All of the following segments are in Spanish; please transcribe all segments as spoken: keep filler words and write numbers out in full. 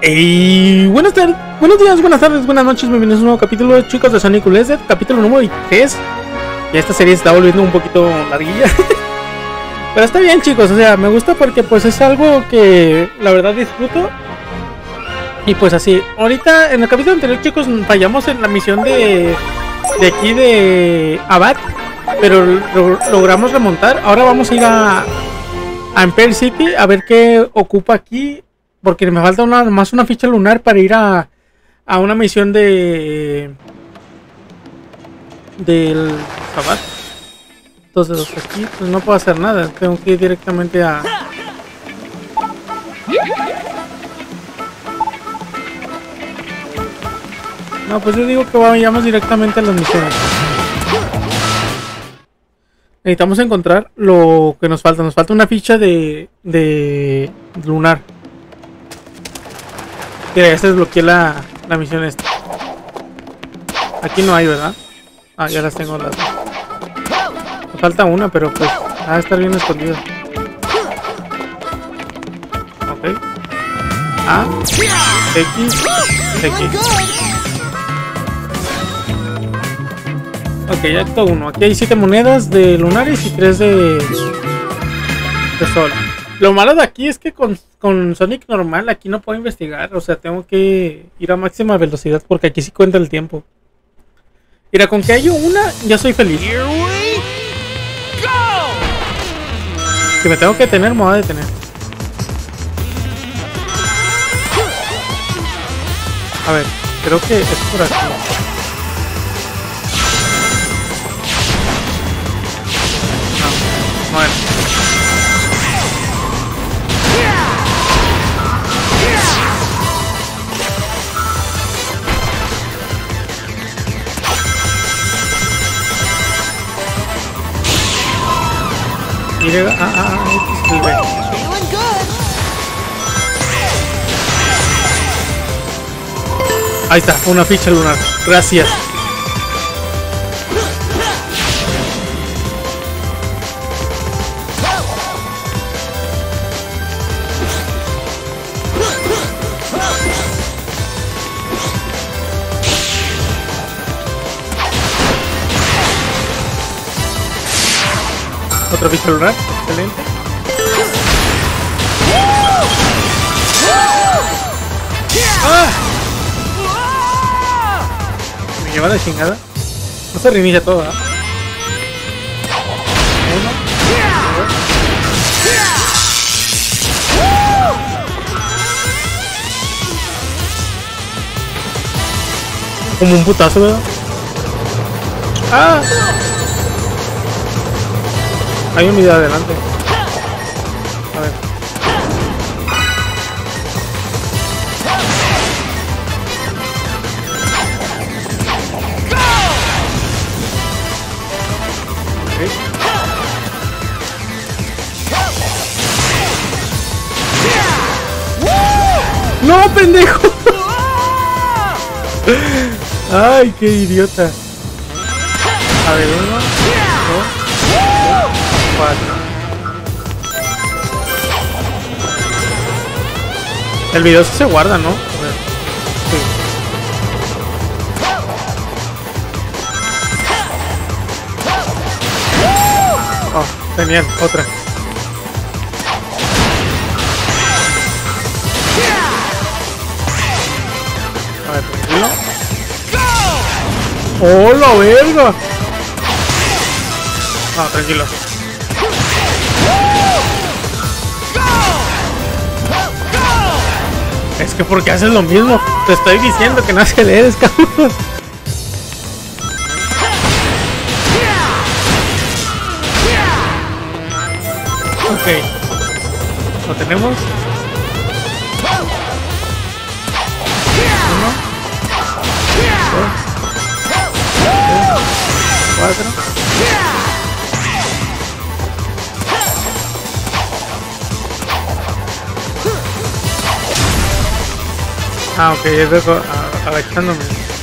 Hey, buenas tardes, buenos días, buenas tardes, buenas noches, bienvenidos a un nuevo capítulo, chicos, de Sonic Unleashed, capítulo número tres. Ya esta serie se está volviendo un poquito larguilla. Pero está bien, chicos, o sea, me gusta porque pues es algo que la verdad disfruto. Y pues así, ahorita en el capítulo anterior, chicos, fallamos en la misión de de aquí de Abad, pero lo, logramos remontar. Ahora vamos a ir a a Empire City a ver qué ocupa aquí, porque me falta una, más una ficha lunar para ir a, a una misión de del Abad. Entonces aquí pues no puedo hacer nada, tengo que ir directamente a no, pues yo digo que vayamos directamente a las misiones. Necesitamos encontrar lo que nos falta. Nos falta una ficha de, de lunar. Mira, ya se desbloqueé la, la misión esta. Aquí no hay, ¿verdad? Ah, ya las tengo las. Me falta una, pero pues va a estar bien escondida. Ok. A, X, X. Ok, ya acto uno. Aquí hay siete monedas de lunares y tres de, de sol. Lo malo de aquí es que con, con Sonic normal aquí no puedo investigar. O sea, tengo que ir a máxima velocidad porque aquí sí cuenta el tiempo. Mira, con que haya una, ya soy feliz. Si me tengo que detener, me voy a detener. A ver, creo que es por aquí. Bueno. Y ah, ah, ah, X, B. Ahí está, una ficha lunar. Gracias. Otra ficha lunar, excelente. ¡Ah! Me lleva la chingada. No se reinicia todo, ¿eh? Uno, dos. Como un putazo, ¿verdad? ¡Ah! Hay un video adelante. A ver. Okay. ¡No, pendejo! ¡Ay, qué idiota! A ver, uno, dos, cuatro. El video sí se guarda, ¿no? A ver. Sí. Oh, genial, otra. A ver, tranquilo. ¡Oh, la verga! No, tranquilo. Es que porque haces lo mismo. Te estoy diciendo que no aceleres, cabrón. Ok. Lo tenemos. Uno. Dos. Tres. Cuatro. Ah, ok, es de agachándome.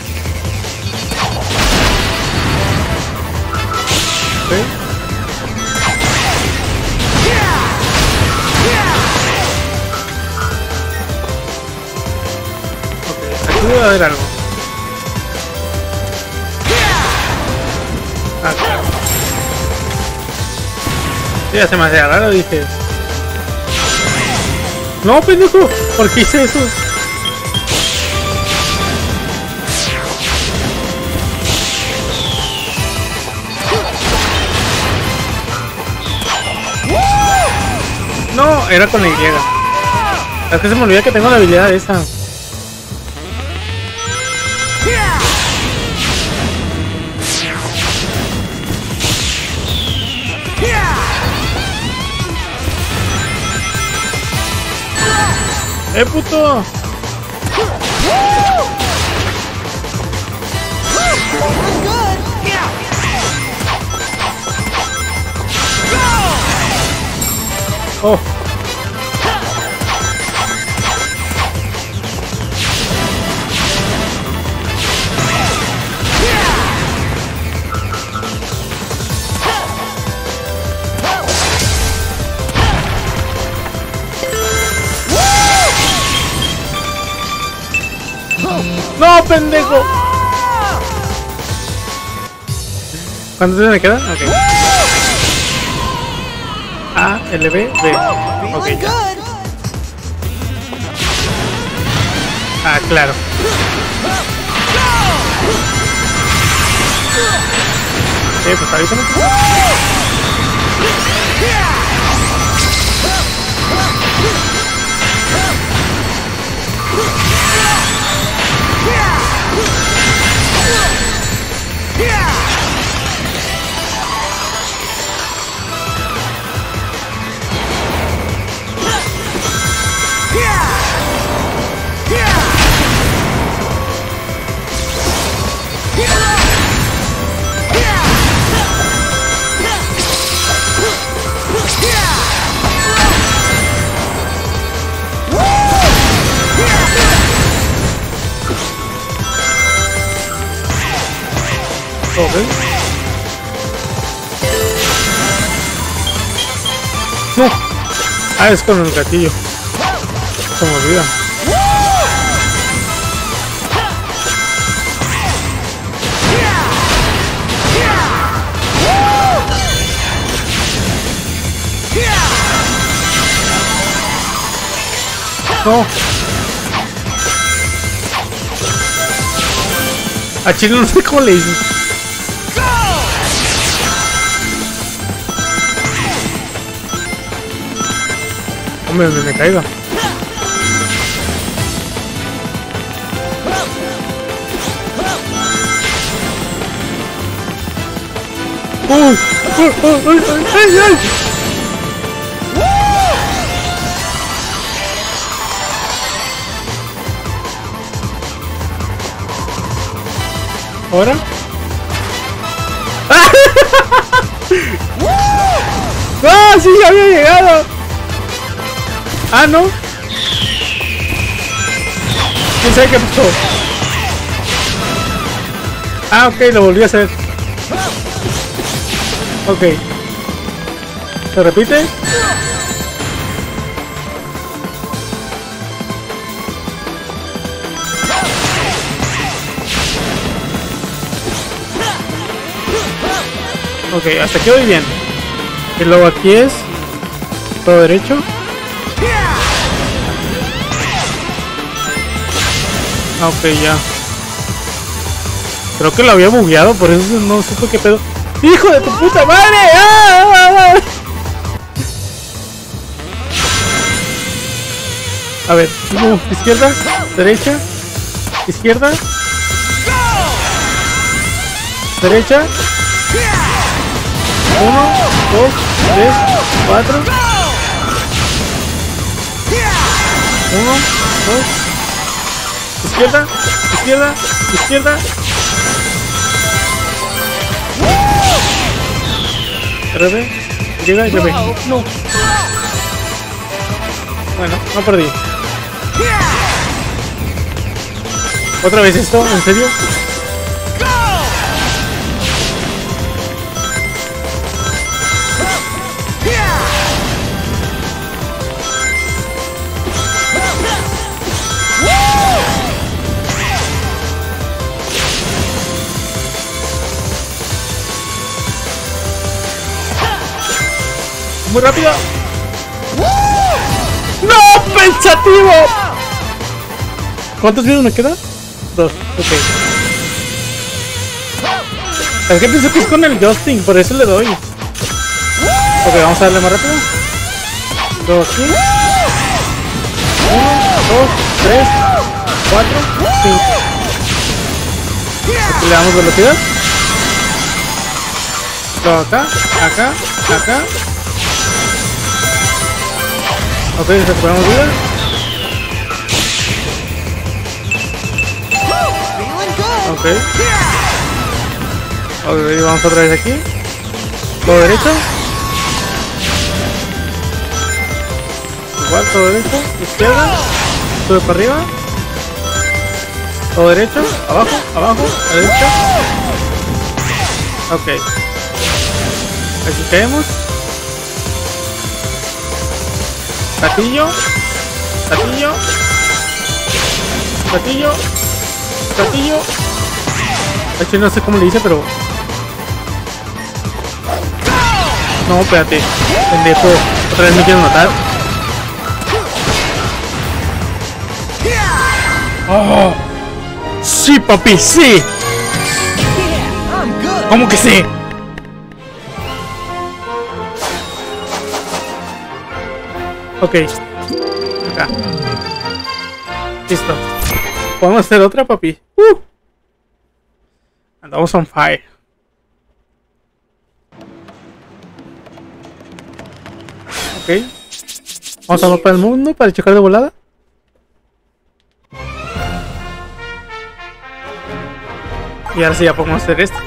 Ok. Debe haber algo. Ah, claro. Sí, ya se me hacía raro, dije. No, pendejo, ¿por qué hice eso? No, era con la Y. Es que se me olvida que tengo la habilidad esa. ¡Eh, puto! Oh. ¡No, pendejo! ¿Cuántos se me quedan? Ok. A, L, B, B. Ok, ya. Ah, claro. Eh, pues ahorita no. Okay. No. Ah, es con el gatillo. Se me olvida. No. A Chile no sé cómo le hice. Hombre, donde me caiga. ¡Uh! ¡Uh! ¡Uh! ¡Ay! ¡Ay! ¡Ay! ¿Ahora? ¡Ah! ¡Sí! ¡Ya había llegado! ¡Ah, no! ¿Quién sabe qué pasó? Ah, ok, lo volví a hacer. Ok. ¿Se repite? Ok, hasta aquí voy bien. Y luego aquí es todo derecho. Ah, ok, ya. Creo que lo había bugueado, por eso no supe qué pedo. ¡Hijo de tu puta madre! ¡Ah! A ver, uh, izquierda, derecha, izquierda, derecha. Uno, dos, tres, cuatro. Uno, dos. Izquierda, izquierda, izquierda. R B, llega y R B. No. Bueno, no perdí. ¿Otra vez esto? ¿En serio? Muy rápido. ¡No! ¡Pensativo! ¿Cuántos videos me quedan? Dos. Ok. Es que pienso que es con el Justin, por eso le doy. Ok, vamos a darle más rápido. Dos, aquí. Uno, dos, tres, cuatro, cinco. Aquí le damos velocidad. Luego acá, acá, acá. Ok, recuperamos vida. Ok. Ok, vamos otra vez aquí. Todo derecho. Igual, todo derecho. Izquierda. Sube para arriba. Todo derecho. Abajo, abajo, a la derecha. Ok. Aquí caemos. Gatillo. Gatillo. Gatillo. Gatillo. De hecho no sé cómo le hice, pero... No, espérate. Pendejo. Otra vez me quieren matar. Oh. Sí, papi, sí. ¿Cómo que sí? Ok. Acá. Listo. ¿Podemos hacer otra, papi? Uh. Andamos on fire. Ok. Vamos a mapa del mundo para checar de volada. Y ahora sí ya podemos hacer esto.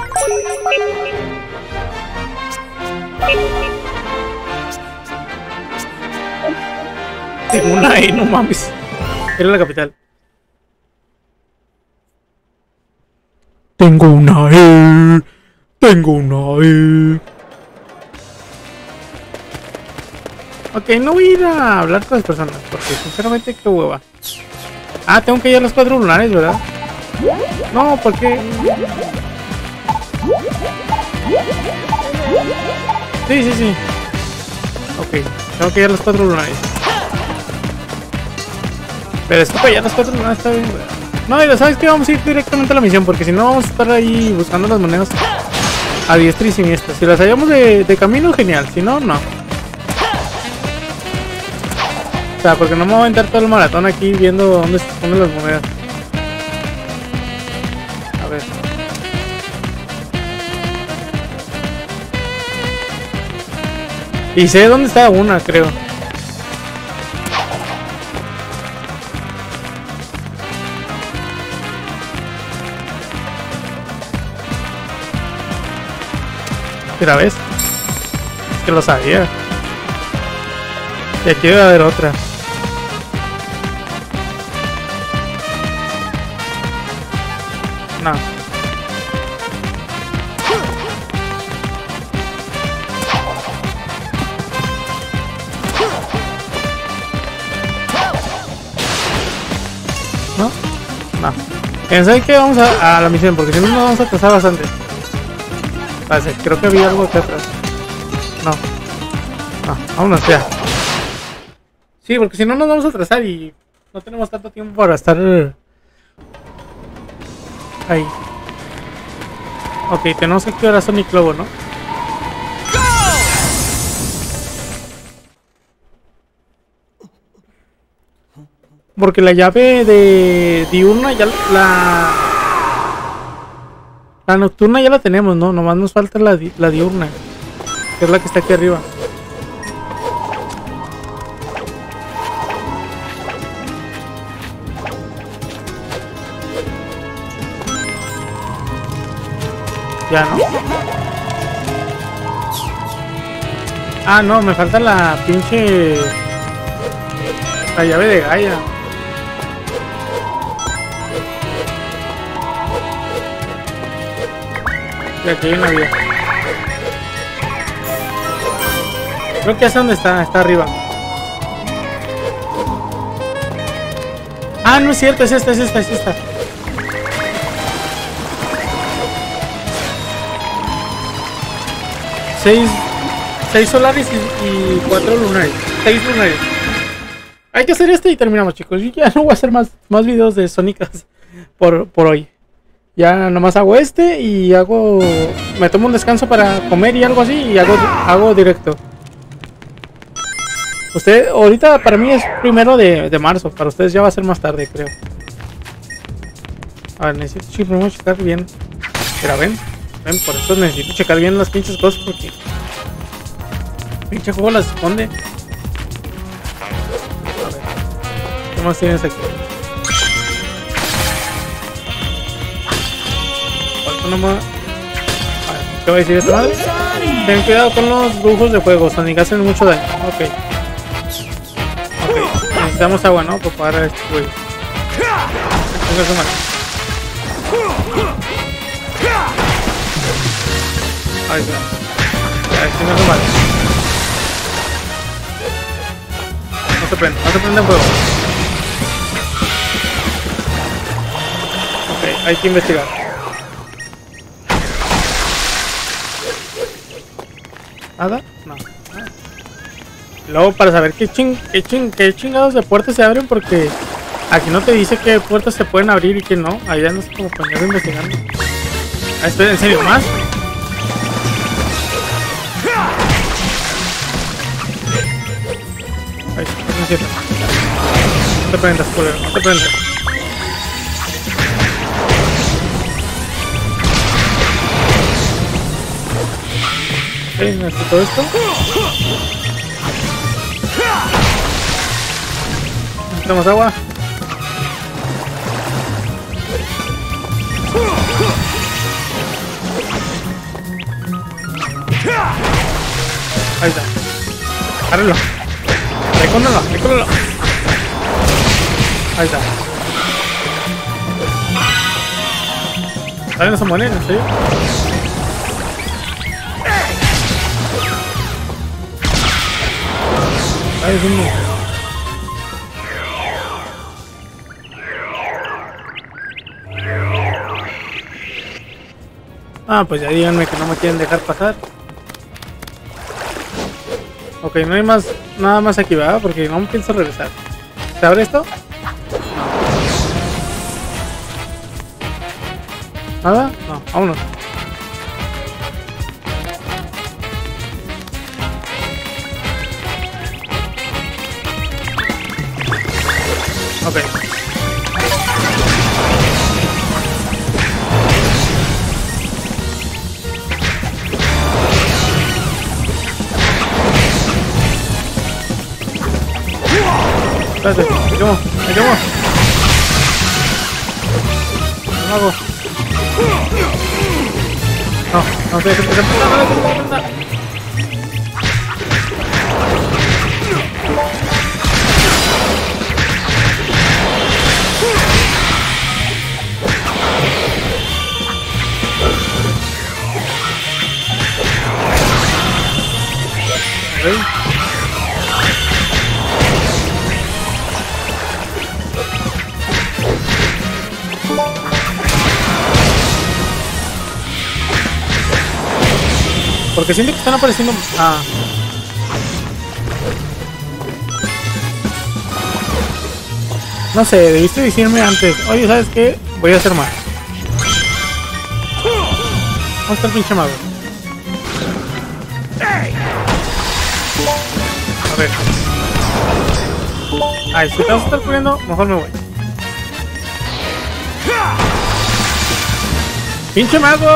Tengo una E, no mames. Era la capital. Tengo una E. Tengo una E. Ok, no voy a ir a hablar con las personas porque sinceramente qué hueva. Ah, tengo que ir a los cuatro lunares, ¿verdad? No, ¿por qué? Sí, sí, sí. Ok, tengo que ir a los cuatro lunares. Pero es que para allá los cuatro lunares está bien, ¿verdad? No, y ¿sabes qué? Vamos a ir directamente a la misión porque si no vamos a estar ahí buscando las monedas a diestra y siniestra. Si las hallamos de, de camino, genial. Si no, no. O sea, porque no me voy a aventar todo el maratón aquí viendo dónde se ponen las monedas. A ver. Y sé dónde está una, creo. Mira, ¿ves? Es que lo sabía. Y aquí debe haber otra. No. ¿No? No. Pensé que vamos a, a la misión porque si no nos vamos a atrasar bastante. Vale, creo que había algo acá atrás. No. No, vámonos ya. Sí, porque si no nos vamos a atrasar y no tenemos tanto tiempo para estar ahí. Ok, tenemos que activar a Sonic Lobo, ¿no? Porque la llave de diurna ya la... La nocturna ya la tenemos, ¿no? Nomás nos falta la, di la diurna, que es la que está aquí arriba. Ya, ¿no? Ah, no, me falta la pinche... La llave de Gaia. Y aquí hay una vía. Creo que es donde está, está arriba. Ah, no es cierto, es esta, es esta, es esta. Seis, seis solares y, y cuatro lunares. seis lunares. Hay que hacer este y terminamos, chicos. Yo ya no voy a hacer más, más videos de Sonic por, por hoy. Ya nomás hago este y hago... Me tomo un descanso para comer y algo así y hago, hago directo. Usted, ahorita para mí es primero de, de marzo. Para ustedes ya va a ser más tarde, creo. A ver, necesito sí, primero checar bien. Pero ven, ven, por eso necesito checar bien las pinches cosas porque... Pinche juego las esconde. A ver, ¿qué más tienes aquí? No más... ¿Qué va a decir esta madre? Ten cuidado con los brujos de fuego, Sonic, hacen mucho daño. Ok. Ok, necesitamos agua, ¿no? Para parar a este güey. Venga, su madre. Ahí está. Ya, venga, su madre. No se prende, no se prende en fuego. Ok, hay que investigar. ¿Nada? No. Nada. Luego para saber qué, ching, qué, ching, qué chingados de puertas se abren porque aquí no te dice qué puertas se pueden abrir y qué no. Ahí ya no es como pendejo investigando. Ah, espera, ¿en serio más? Ahí, no es cierto. No te prendas, culero, no te prendas. Ok, necesito esto. Necesitamos agua. Ahí está. Agárralo. Recóndalo, recóndalo. Ahí está. ¿Salen esa moneda? ¿En serio? Ahí es uno. Ah, pues ya díganme que no me quieren dejar pasar. Ok, no hay más, nada más aquí, ¿verdad? Porque no me pienso regresar. ¿Se abre esto? ¿Nada? No, vámonos. Ok. Espérate, me quemo, me quemo. No hago. No, no sé, se prenda, no, se prenda. Okay. Porque siento que están apareciendo... Ah. No sé, debiste decirme antes. Oye, ¿sabes qué? Voy a hacer más. ¿Dónde está el pinche mago? A ver. Ay, si te vas a estar poniendo, mejor me voy. ¡Pinche mago!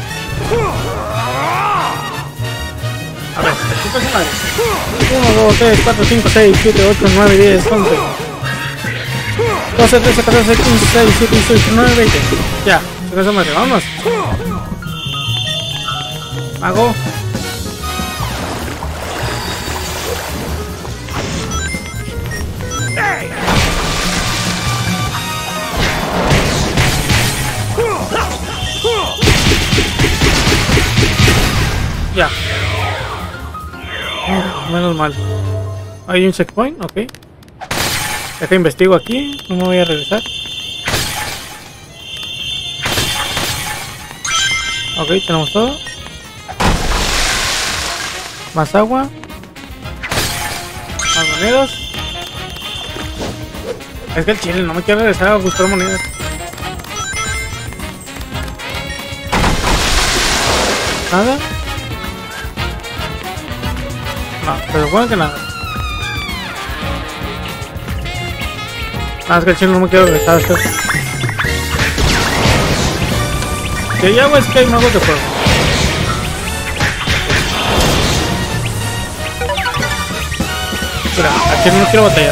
A ver, ¿qué pasa, madre? uno, dos, tres, cuatro, cinco, seis, siete, ocho, nueve, diez, once, doce, trece, catorce, quince, dieciséis, diecisiete, dieciocho, diecinueve, veinte. Ya, ¿qué pasa, madre? Vámonos. Mago. Ya. Oh, menos mal. Hay un checkpoint, ok. Deja investigo aquí, no me voy a regresar. Ok, tenemos todo. Más agua. Más monedas. Es que el chile no me quiero regresar a buscar monedas. Nada. No, pero bueno que nada. Nada, es que el chile no me quiero regresar a esto. Si hay agua es que hay magos de fuego. Mira, aquí no quiero batallar.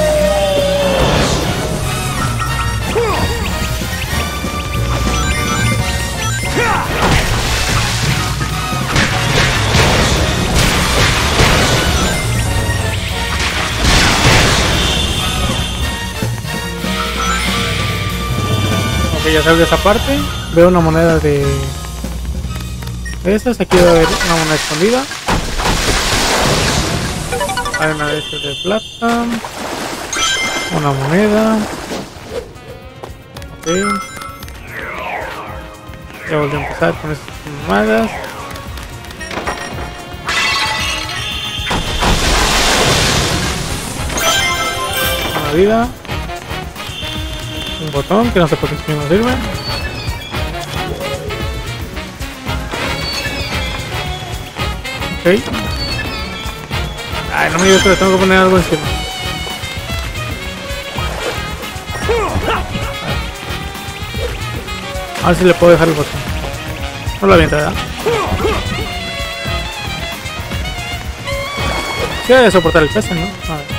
Ok, ya salgo de esa parte. Veo una moneda de... de esas. Aquí debe haber una moneda escondida. Hay una de estas de plata. Una moneda. Ok. Ya volví a empezar con estas mamadas. Una vida. Un botón que no sé por qué no sirve. Ok. Ay, no me digas que le tengo que poner algo encima. A ver si le puedo dejar el botón. No lo avienta, ¿verdad? Sí, debe soportar el peso, ¿no? A ver.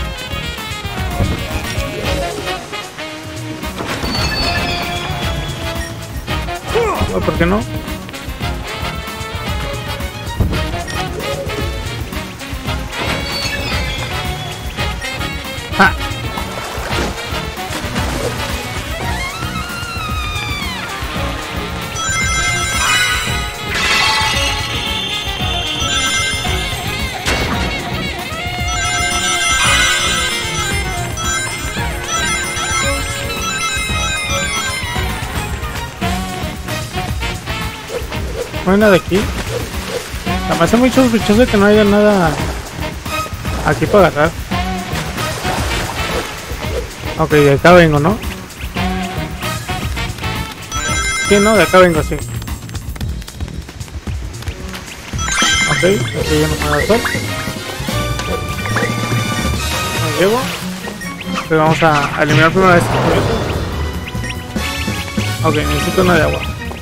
Oh, ¿por qué no? ¡Ja! No hay nada aquí. Me hace muy sospechoso que no haya nada aquí para agarrar. Ok, de acá vengo, ¿no? Sí, no, de acá vengo, sí. Ok, aquí ya no me da sol. No llego. Pero vamos a eliminar primero este. Ok, necesito una de agua.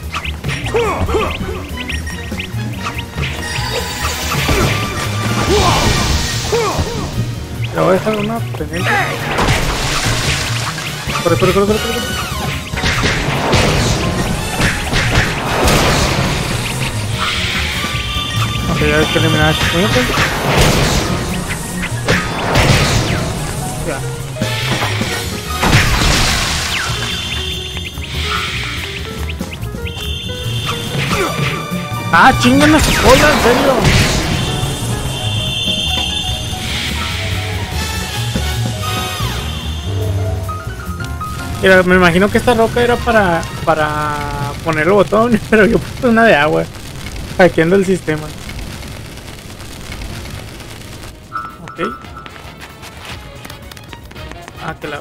Le voy a dejar una pendiente. Corre, corre, corre, corre, corre. Ok, ya hay que eliminar a este pendiente. Ya. Ah, chingan las colas, en serio. Mira, me imagino que esta roca era para para poner el botón, pero yo puse una de agua, hackeando el sistema. Ok. Ah, que la...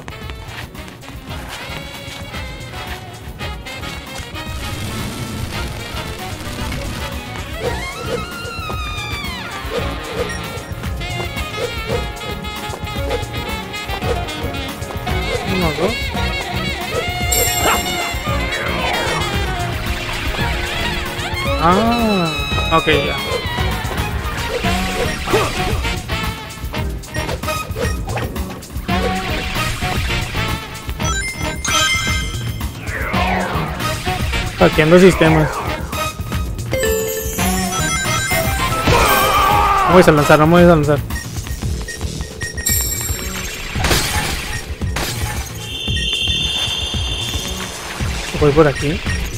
Uno, dos. Ah, ok, ya. Hackeando sistemas. No voy a lanzar, no voy a lanzar. Voy por aquí.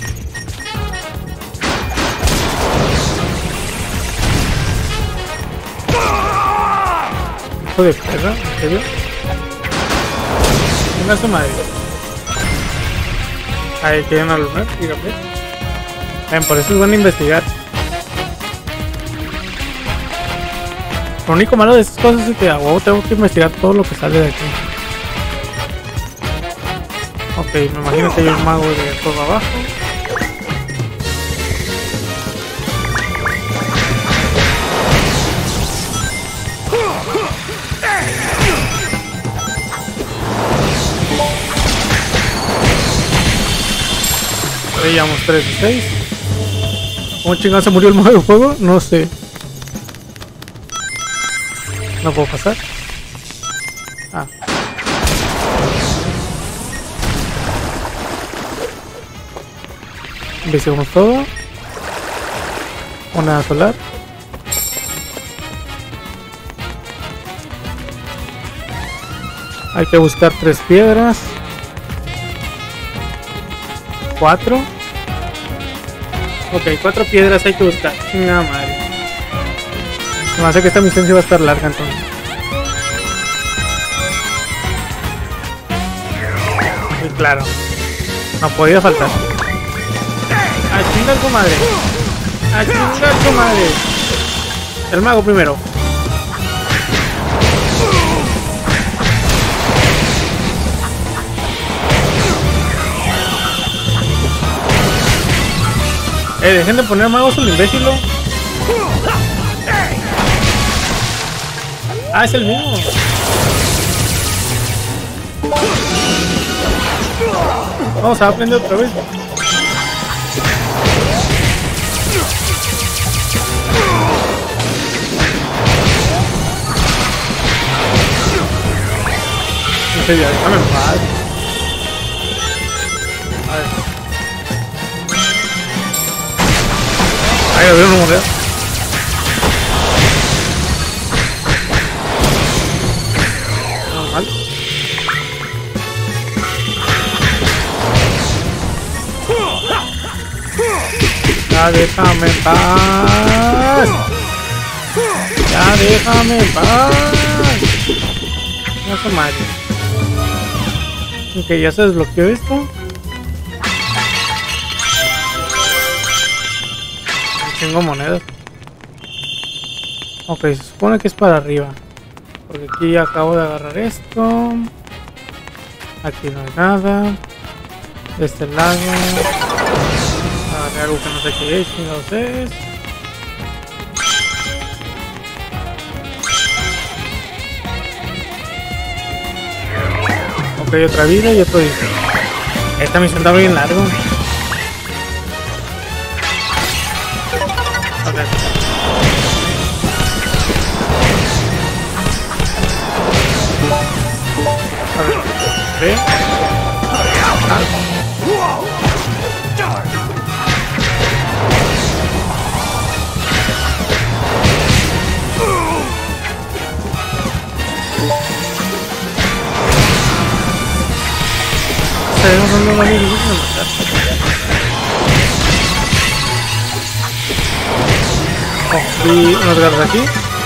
Hijo de perra, ¿en serio? Venga su madre. Ahí quieren alumbrar, dígame. Ven, por eso es bueno investigar. Lo único malo de estas cosas es que a huevo tengo que investigar todo lo que sale de aquí. Ok, me imagino que hay un mago de todo abajo. Ahí llevamos tres de seis. ¿Cómo chingado se murió el mago de fuego? No sé. No puedo pasar. Ah. Investigamos todo. Una solar. Hay que buscar tres piedras. Cuatro. Ok, cuatro piedras hay que buscar. Nada madre. Me hace que esta misión sí va a estar larga entonces. Sí, claro. No podía faltar. A chingar su madre. A chingar su madre. El mago primero. Eh, dejen de poner magos al imbécil. Ah, es el mismo. Vamos a aprender otra vez. En serio, déjame en paz. A ver. Ahí lo veo una moneda. Normal. Ya déjame en paz. Ya déjame en paz. No se madre. Ok, ya se desbloqueó esto. Tengo monedas. Ok, se supone que es para arriba. Porque aquí acabo de agarrar esto. Aquí no hay nada. De este lado agarré algo que no sé qué es, chingados es. Ok, otra vida y otro disco. Esta misión está bien largo. Okay. A ver, ¿ve? Ah. Sabemos dónde va a ir a matar. Oh, y unos garras aquí.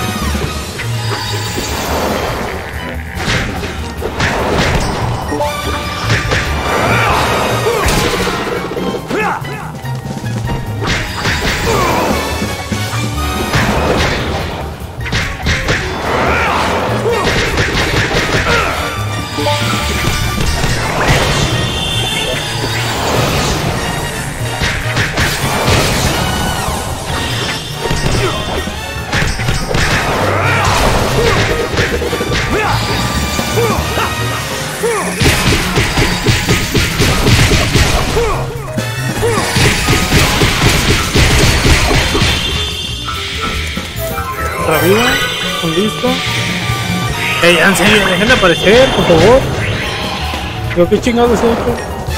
Otra vida, un disco. Ey, en serio, dejen de aparecer, por favor. Creo que chingados es esto.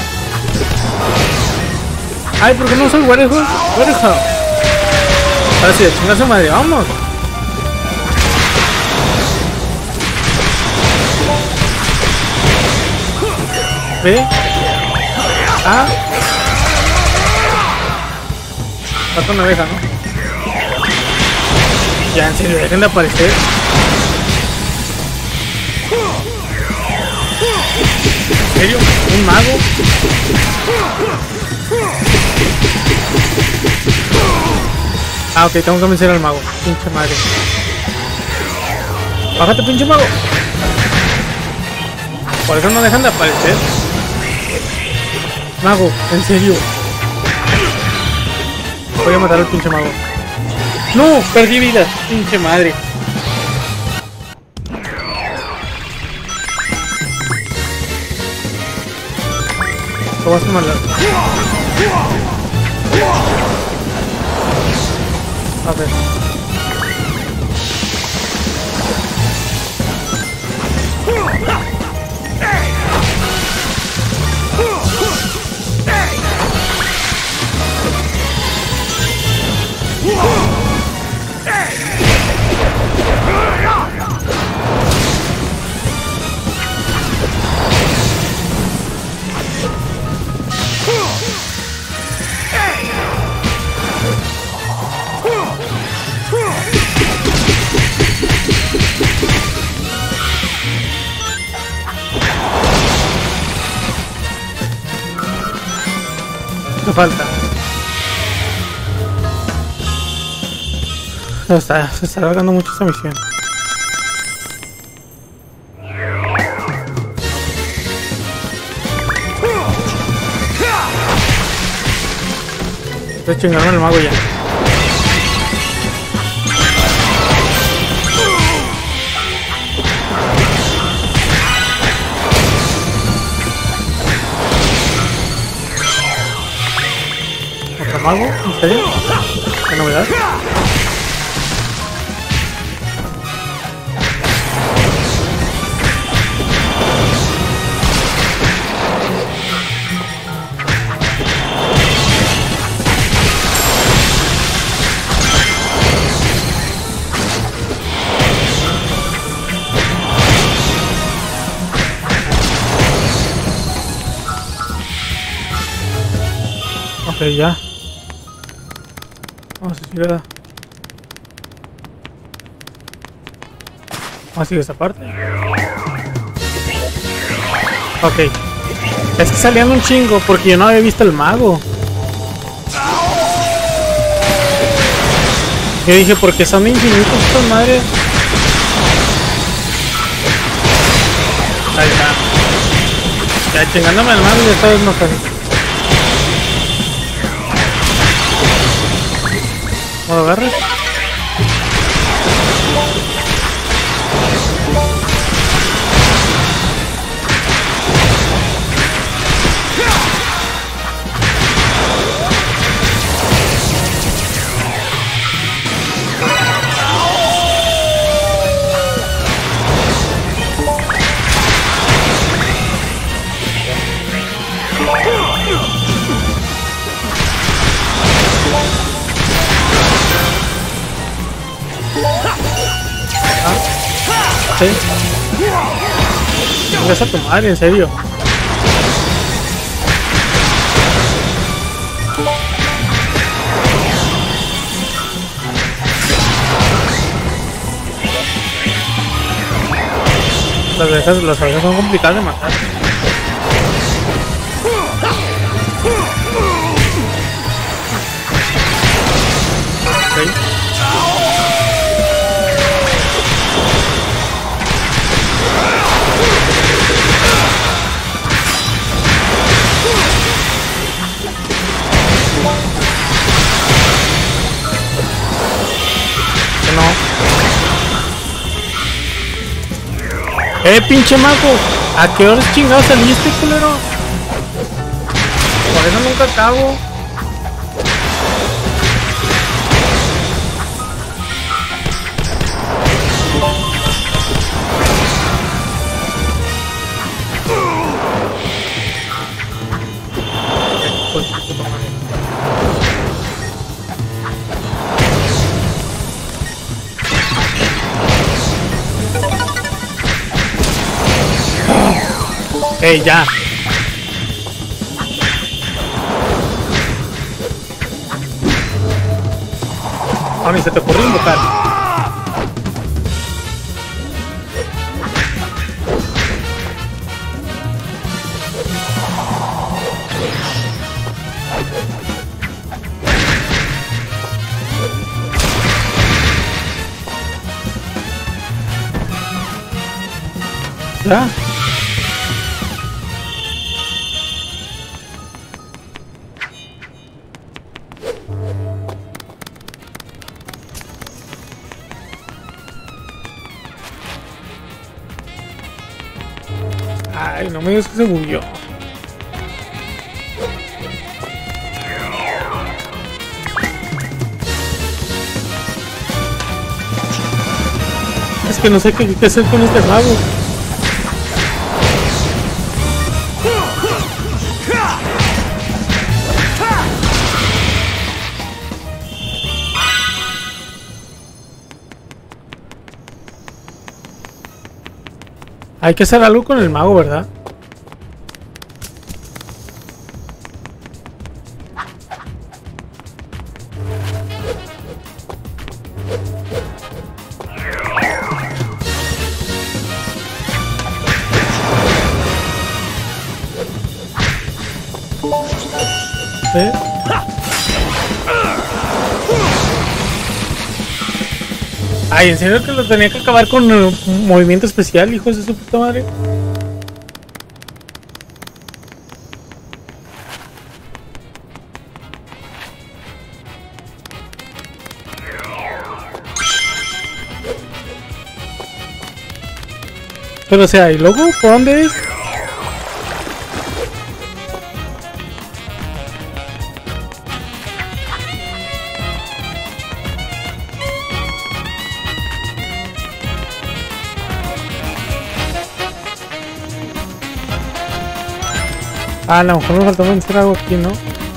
Ay, ¿por qué no soy Warehouse? Warehouse. Ahora sí, chinga su madre, vamos. ¿Ve? Ah. Falta una abeja, ¿no? Ya, en serio, dejen de aparecer. ¿En serio? ¿Un mago? Ah, ok, tengo que vencer al mago. Pinche madre. Bájate, pinche mago. Por eso no dejan de aparecer. Mago, en serio. Voy a matar al pinche mago. No, perdí vida, pinche madre. ¿Cómo vas a matar? A ver. Me falta. Se está, se está alargando mucho esta misión. Estoy chingando al mago ya. ¿Otro mago? ¿En serio? ¿Qué novedad? Ok, ya. Vamos a seguir a... Vamos a seguir esta parte. Ok. Es que salían un chingo porque yo no había visto el mago. Yo dije, porque son infinitos estas madres. Ahí está. Ya chingándome al mago y esta vez no sale. ¿No lo agarras? ¿Sí? Vengas a tu madre, en serio. Las abejas, las abejas son complicadas de matar. Okay. No. Eh, pinche mago, ¿a qué horas chingados saliste, culero? Por eso nunca acabo. ¡Ey, ya! A mí se te ocurrió invocar. ¿Ya? Ay, no me digas que se bugueó. Es que no sé qué, qué hacer con este mago. Hay que hacer algo con el mago, ¿verdad? ¿Eh? Ay, ¿en serio que lo tenía que acabar con un movimiento especial, hijos de su puta madre? Pero o sea, ¿y luego por dónde es? Ah, a lo mejor me faltó vencer algo aquí, ¿no?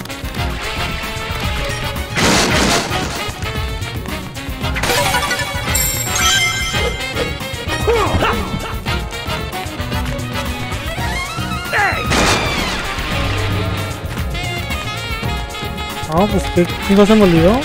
No, pues qué, qué cosa me olvidó.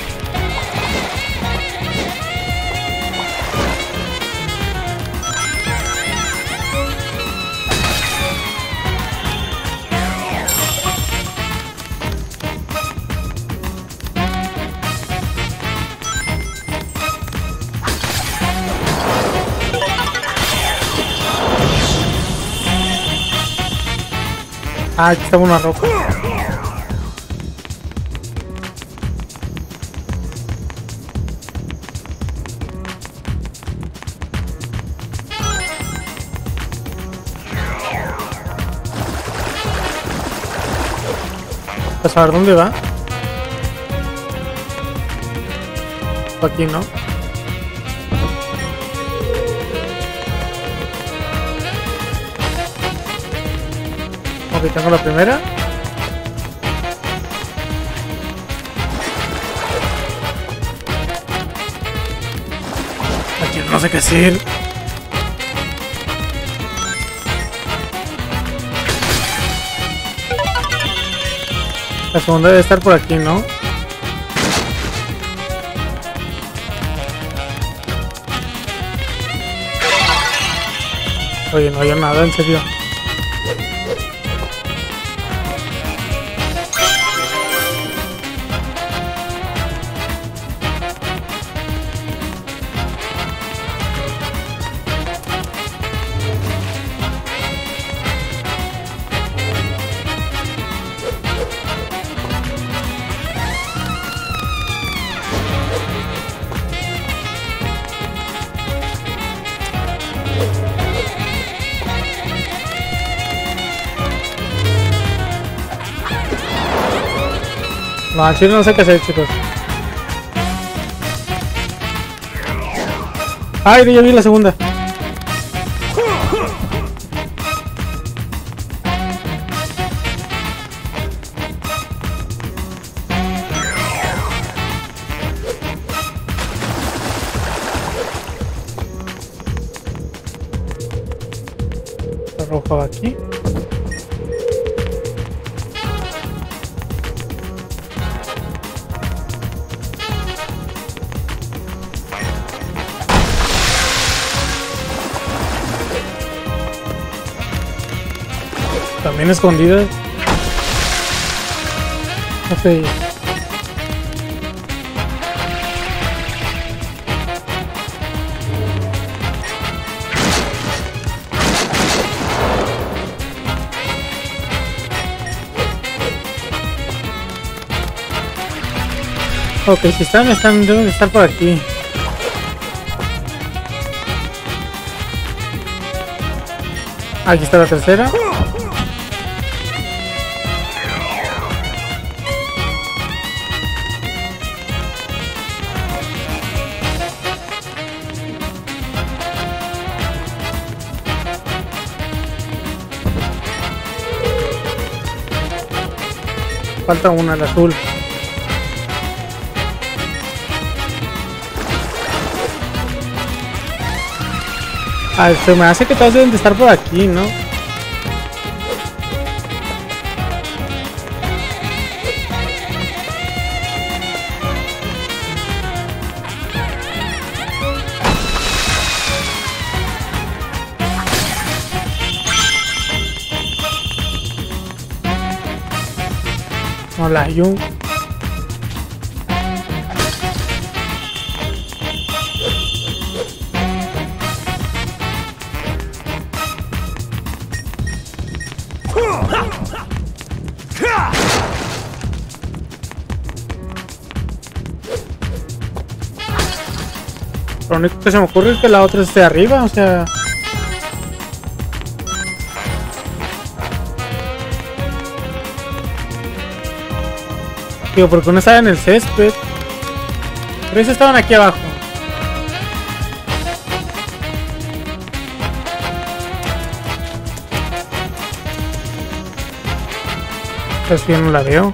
Ah, aquí estaba una roca. Pues a ver dónde va. Aquí, ¿no? Ok, tengo la primera. Aquí no sé qué decir. La segunda debe estar por aquí, ¿no? Oye, no hay nada, en serio. No, al chile no sé qué hacer, chicos. Ay, ya vi la segunda. El rojo va aquí. También escondidas. Ok. Ok, si están, están, deben de estar por aquí. Aquí está la tercera. Falta una, el azul. Ah, se me hace que todos deben de estar por aquí, ¿no? No la hay un... Lo único que se me ocurre es que la otra esté arriba, o sea... Digo, porque uno estaba en el césped. Pero esos estaban aquí abajo. Pues yo no la veo.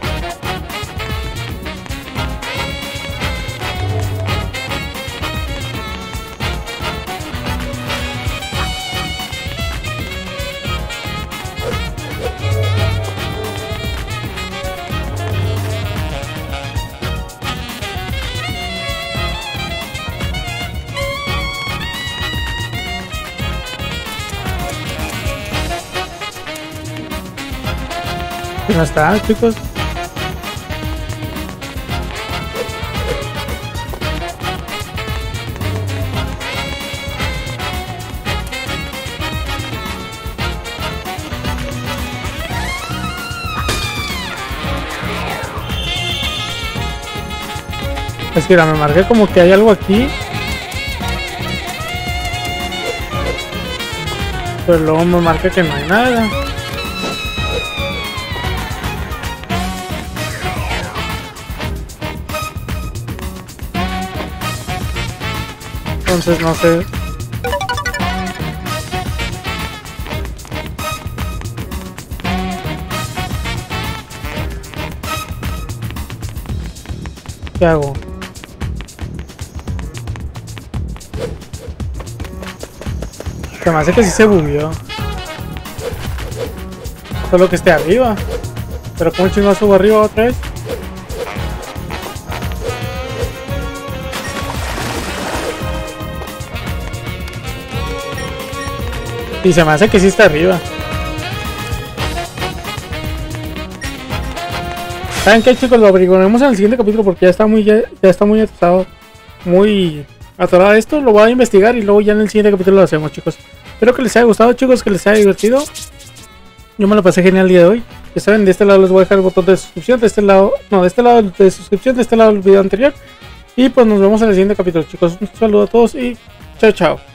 No está, chicos. Es que me marqué como que hay algo aquí. Pero luego me marca que no hay nada. Entonces no sé. ¿Qué hago? Se me hace que sí se bugueó. Solo que esté arriba. Pero ¿cómo chingados subo arriba otra vez? Y se me hace que sí está arriba. ¿Saben qué, chicos? Lo averiguaremos en el siguiente capítulo porque ya está muy ya, ya está muy atrasado. Muy atorado esto. Lo voy a investigar y luego ya en el siguiente capítulo lo hacemos, chicos. Espero que les haya gustado, chicos, que les haya divertido. Yo me lo pasé genial el día de hoy. Ya saben, de este lado les voy a dejar el botón de suscripción. De este lado, no, de este lado de suscripción, de este lado el video anterior. Y pues nos vemos en el siguiente capítulo, chicos. Un saludo a todos y chao, chao.